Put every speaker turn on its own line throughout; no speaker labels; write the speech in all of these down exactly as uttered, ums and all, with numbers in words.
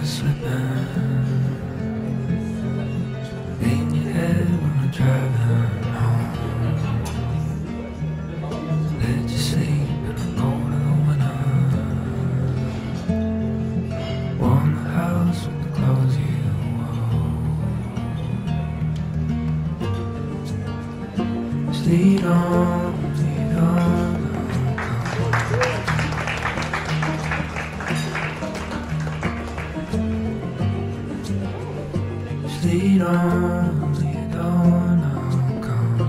slipping in your head when we're driving home. Let you sleep in the cold of the winter. Warm the house with the clothes you wore. Just lead on, lead on. Lead on, lead on, I'll come.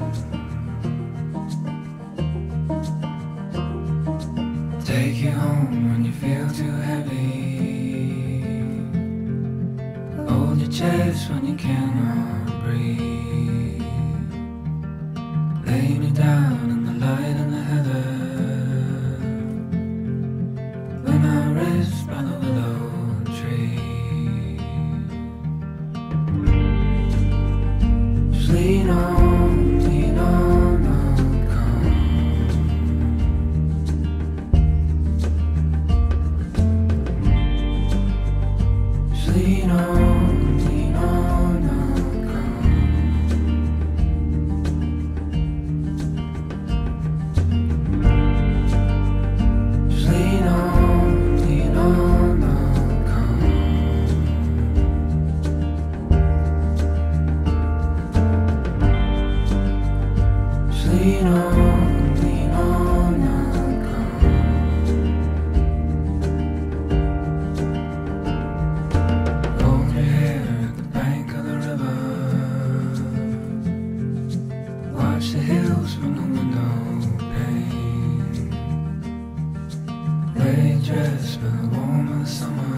Take you home when you feel too heavy. Hold your chest when you cannot breathe. Lay me down in the light and the heather. When I rest by the willow tree. Lean on, lean on, I'll come. Just lean on, lean on, I'll come. Just lean on, lean on, I'll come. Lean on, lean on, I'll come. Comb your hair at the bank of the river. Watch the hills from the window pane. Wear your dress for the warm of the summer.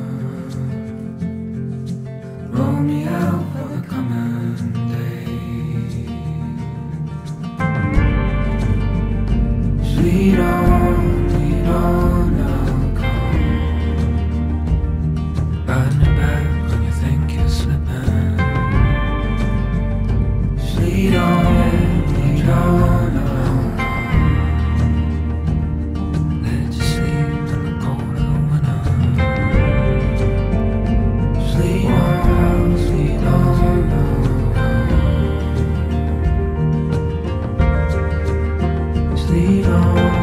Roll me out for the coming day. Lead on, lead on, I'll come. Riding your back when you think you're slipping. Just lead on, lead on, I'll come. Let you sleep in the cold of the winter. Just lead on, lead on, I'll come. Just lead on.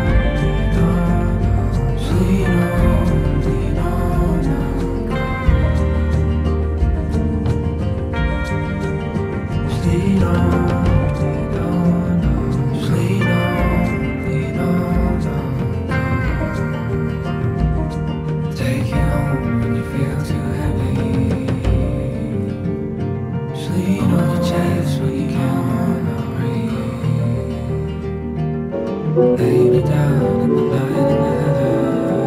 Lay me down in the light and the heather.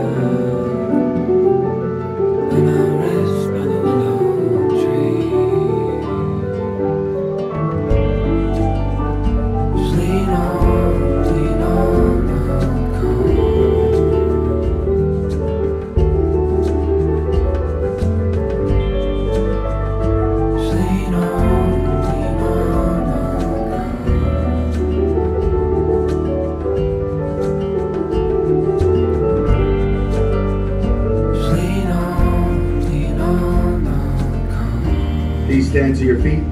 When I rest by the willow tree. Just lean on, lean on, I'll come. Just lean on, lean on, I'll come.
Please stand to your feet.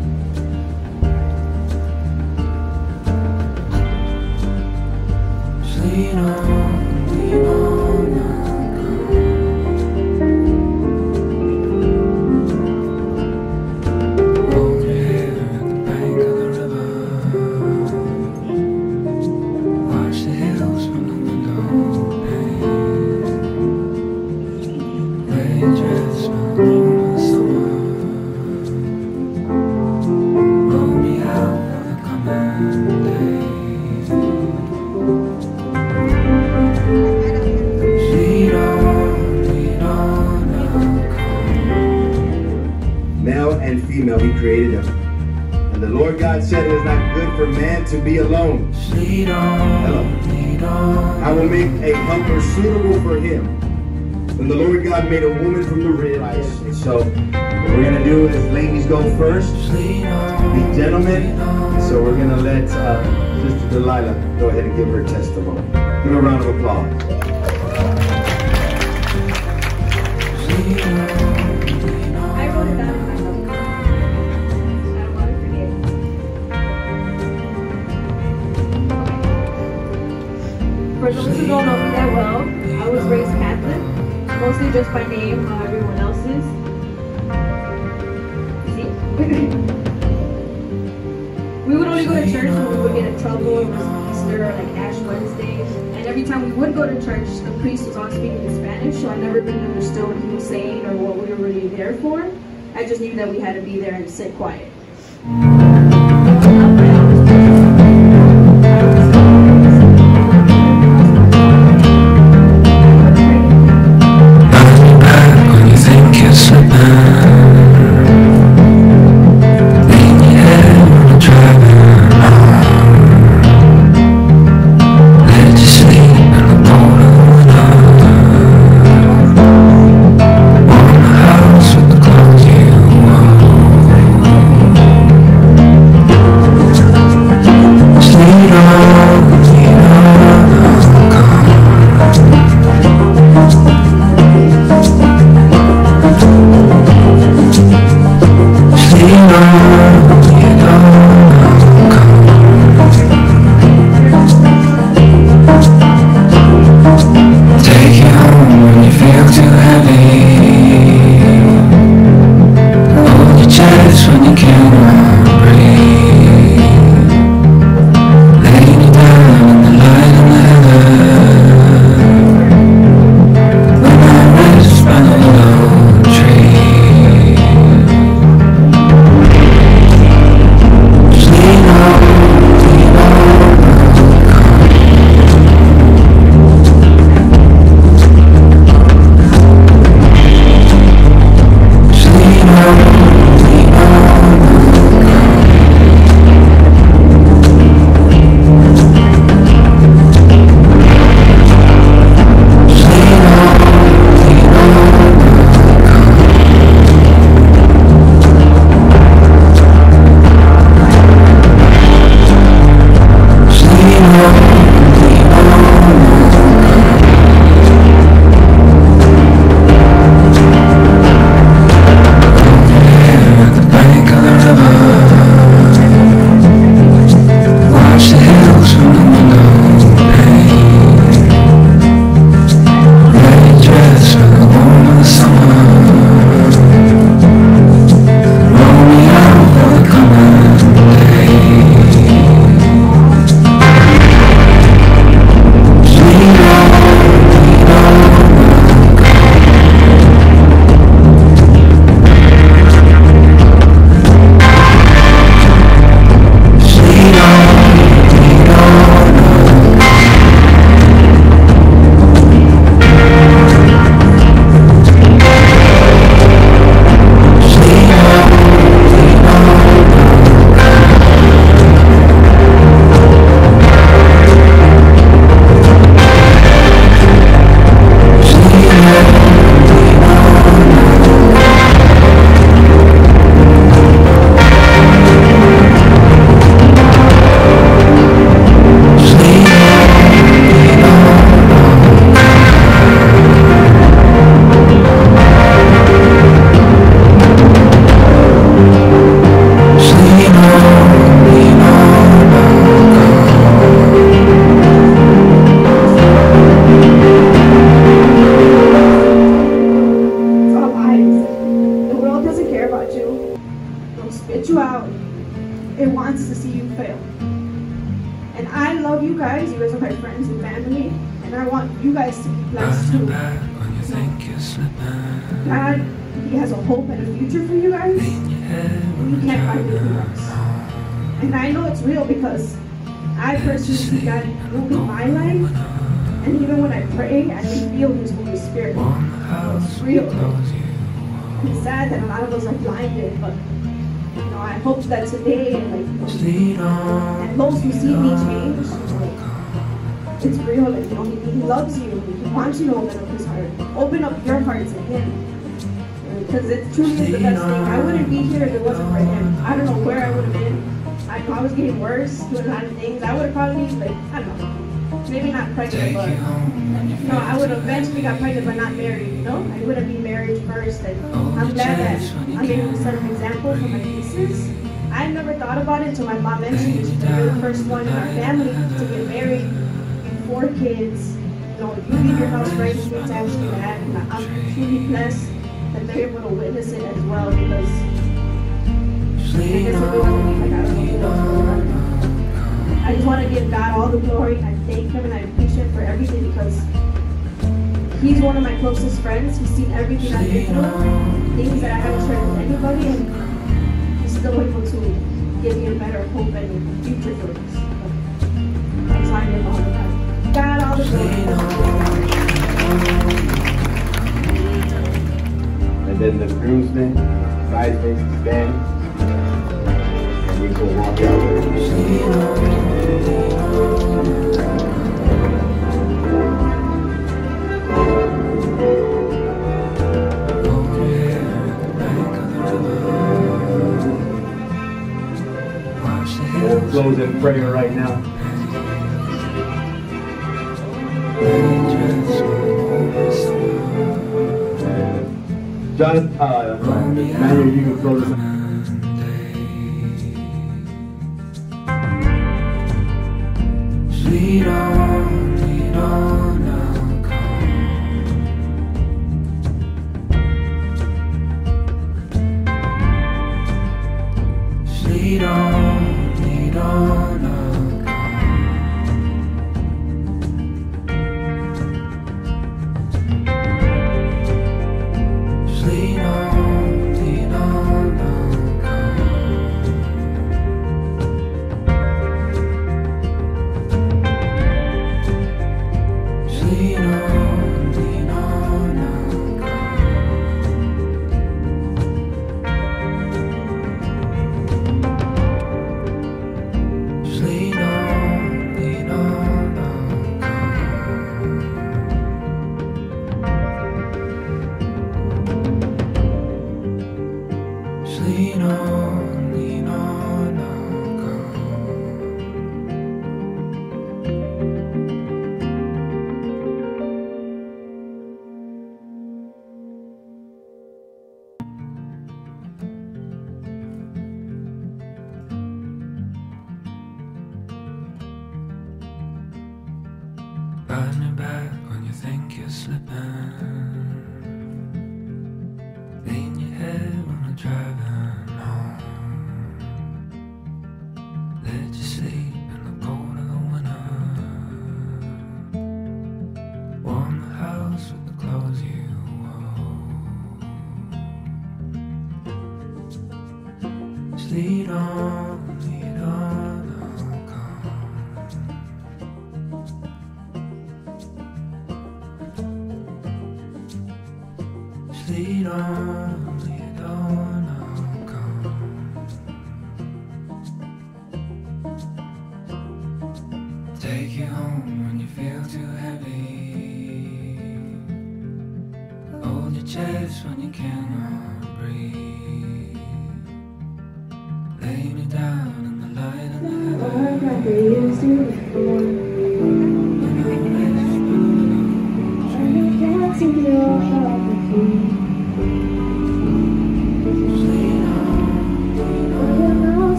Just lean on, lean on, I'll come. Hold your hair at the bank of the river. Watch the hills from the window pane. Wear your dress for the warm of the summer.
Male and female, he created them. And the Lord God said it is not good for man to be alone. Hello. I will make a helper suitable for him. And the Lord God made a woman from the rib. And so what we're going to do is ladies go first, be gentlemen. So we're going to let uh, Sister Delilah go ahead and give her testimony. Give her a round of applause.
I wrote it down in my notes. I don't want to forget. Okay. For those who don't know me that well, I was raised Catholic, mostly just by name, how everyone else is. See? We would only go to church when we would get in trouble. It was Easter or like Ash Wednesday. And every time we would go to church, the priest was on speaking in Spanish, so I never really understood what he was saying or what we were really there for. I just knew that we had to be there and sit quiet. God, He has a hope and a future for you guys. You can't find anything else. And I know it's real because I personally see God move in my life. And even when I pray, I can feel His Holy Spirit. It's real. It's sad that a lot of us are blinded, but you know, I hope that today, like, and those who see me change, like, it's real. Like, you know, He, he loves you. He wants you to open up His heart. Open up your heart to Him. Because it truly is the best thing. I wouldn't be here if it wasn't for Him. I don't know where I would have been. I know I was getting worse, doing a lot of things. I would have probably, like, I don't know. maybe not pregnant, but you know, I would eventually got pregnant but not married, you know? I wouldn't be married first, and I'm glad that I'm able to set an example for my nieces. I never thought about it until my mom mentioned it. She's the first one in our family to get married, four kids. You know, you leave your house right, you get to actually that. And I'm truly blessed that they're able to witness it as well, because I guess if it wasn't me, like, I don't know who else would have done it. I just want to give God all the glory. I thank Him and I appreciate Him for everything, because He's one of my closest friends. He's seen everything I've been through, things that I haven't shared with anybody, and He's still able to give me a better hope and future for this. I just want to give all the God. God, all the glory.
And then the groomsmen, bridesmaids, stand. And we will walk out. We'll close in prayer right now. Jonathan, uh, Manuel, you can close us.
Lead on, lead on, I'll come. Lead on, lead on, I'll come. Lead on, lead on, I'll lean on, lean on, I'll come. Just lean on, lean on, I'll come. Just lean on, lean on, I'll come. Ride me back when you think you're slipping. Lean your head when we're driving home. Let you sleep in the cold of the winter. Warm the house with the clothes you wore. Just lead on, lead on, I'll come. Lead on, lead on, I'll come. Take you home when you feel too heavy. Hold your chest when you cannot breathe. Lay me down in the light and the heaven.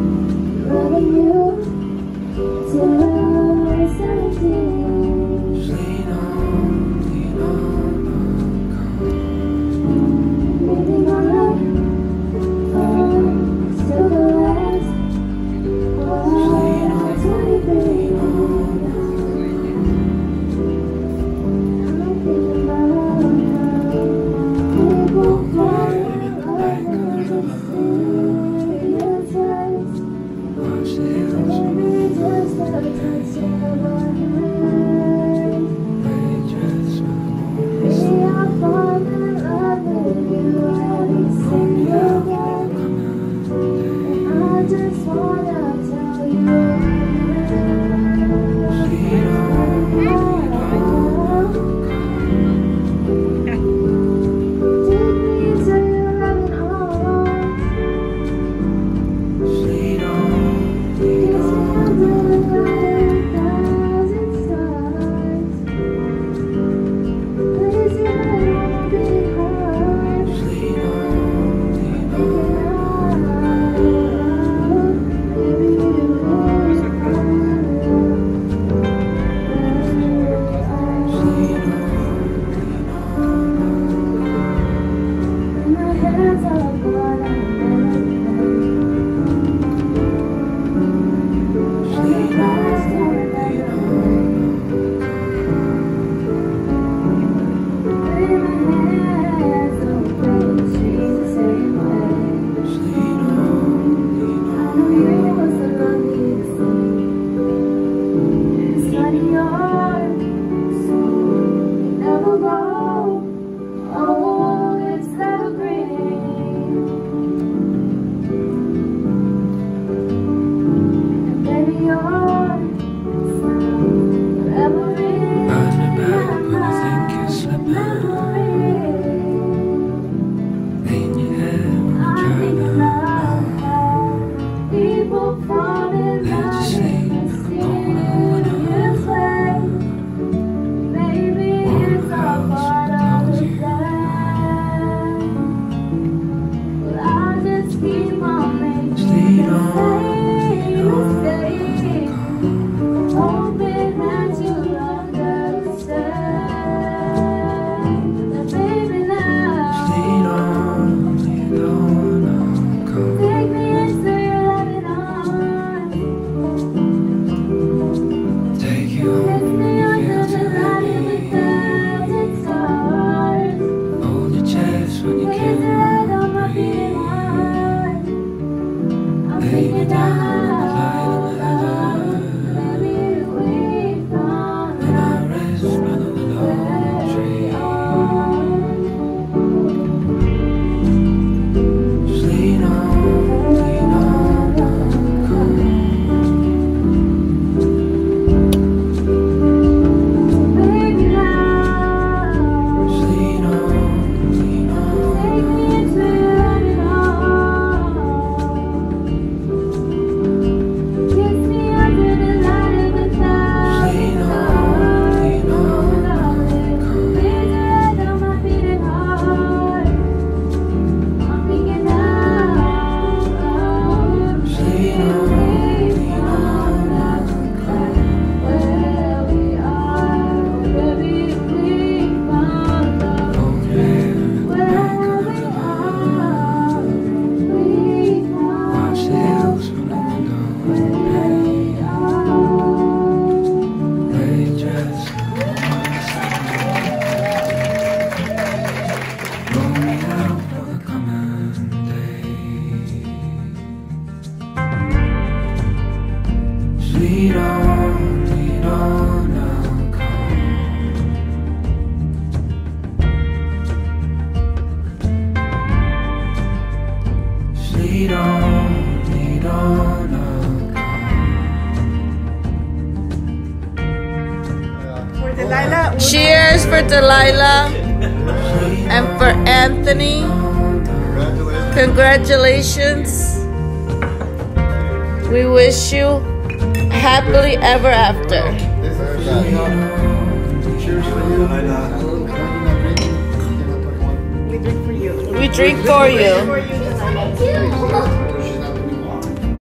Sleep Lead on, lead on, I'll come. Lead on, lead on, I'll come.
For Delilah.
Cheers for Delilah and for Anthony. Congratulations. We wish you happily ever after.
We drink for you.
We drink for you.
For you, Delilah.